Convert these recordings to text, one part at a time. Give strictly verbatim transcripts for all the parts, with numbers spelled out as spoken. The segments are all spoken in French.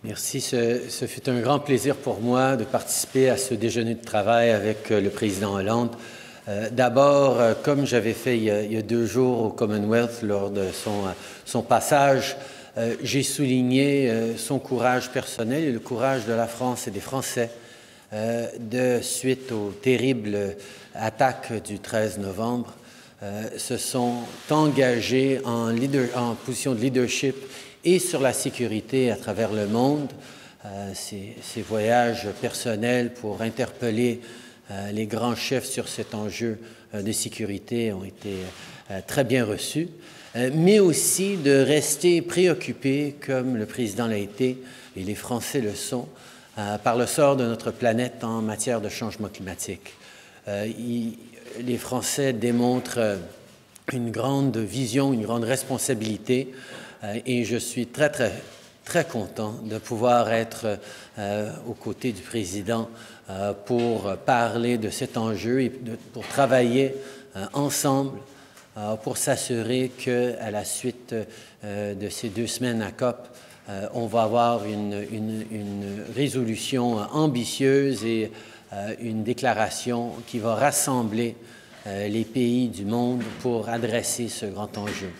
Merci. Ce, ce fut un grand plaisir pour moi de participer à ce déjeuner de travail avec le président Hollande. Euh, D'abord, euh, comme j'avais fait il y, a, il y a deux jours au Commonwealth lors de son, son passage, euh, j'ai souligné euh, son courage personnel et le courage de la France et des Français euh, de suite aux terribles attaques du treize novembre. Euh, se sont engagés en, leader, en position de leadership et sur la sécurité à travers le monde. Euh, ces, ces voyages personnels pour interpeller euh, les grands chefs sur cet enjeu euh, de sécurité ont été euh, très bien reçus, euh, mais aussi de rester préoccupés, comme le président l'a été, et les Français le sont, euh, par le sort de notre planète en matière de changement climatique. Euh, il, les Français démontrent une grande vision, une grande responsabilité, euh, et je suis très, très, très content de pouvoir être euh, aux côtés du président euh, pour parler de cet enjeu et de, pour travailler euh, ensemble euh, pour s'assurer qu'à la suite euh, de ces deux semaines à COP, euh, on va avoir une, une, une résolution ambitieuse et euh, une déclaration qui va rassembler euh, les pays du monde pour adresser ce grand enjeu.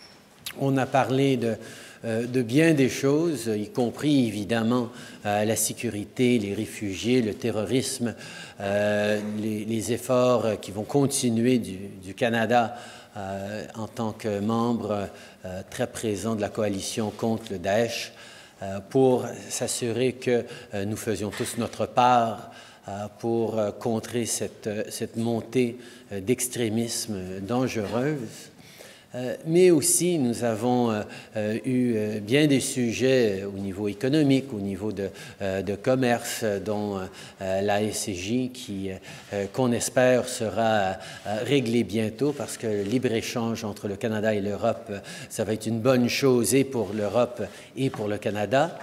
On a parlé de, euh, de bien des choses, y compris évidemment euh, la sécurité, les réfugiés, le terrorisme, euh, les, les efforts qui vont continuer du, du Canada euh, en tant que membre euh, très présent de la coalition contre le Daesh euh, pour s'assurer que euh, nous faisions tous notre part euh, pour euh, contrer cette, cette montée euh, d'extrémisme dangereuse. Euh, mais aussi, nous avons euh, euh, eu euh, bien des sujets au niveau économique, au niveau de, euh, de commerce, euh, dont euh, l'A S J, qui, euh, qu'on espère, sera euh, réglé bientôt, parce que le libre-échange entre le Canada et l'Europe, euh, ça va être une bonne chose et pour l'Europe et pour le Canada.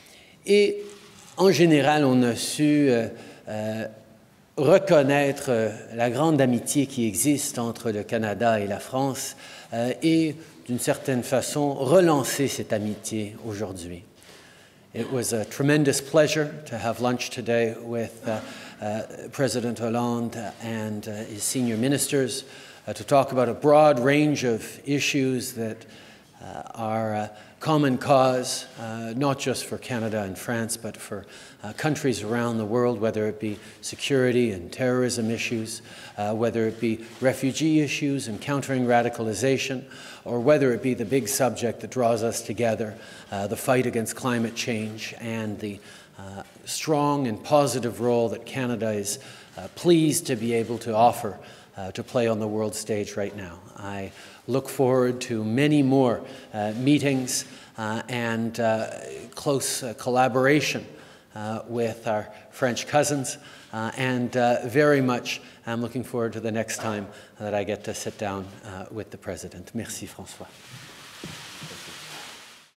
Et en général, on a su euh, euh, reconnaître euh, la grande amitié qui existe entre le Canada et la France, Euh, et, d'une certaine façon, relancer cette amitié aujourd'hui. It was a tremendous pleasure to have lunch today with uh, uh, President Hollande and uh, his senior ministers uh, to talk about a broad range of issues that uh, are a common cause, uh, not just for Canada and France, but for uh, countries around the world, whether it be security and terrorism issues, uh, whether it be refugee issues and countering radicalization, or whether it be the big subject that draws us together, uh, the fight against climate change and the uh, strong and positive role that Canada is uh, pleased to be able to offer Uh, to play on the world stage right now. I look forward to many more uh, meetings uh, and uh, close uh, collaboration uh, with our French cousins, uh, and uh, very much I'm looking forward to the next time that I get to sit down uh, with the President. Merci, François.